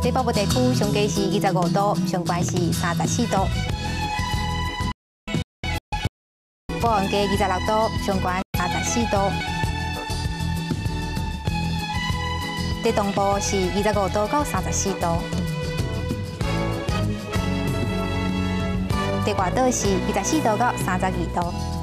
在北部地区上低是25度，上悬是34度；北岸加26度，上悬34度；在东部是25度到34度；在外岛是24度到32度。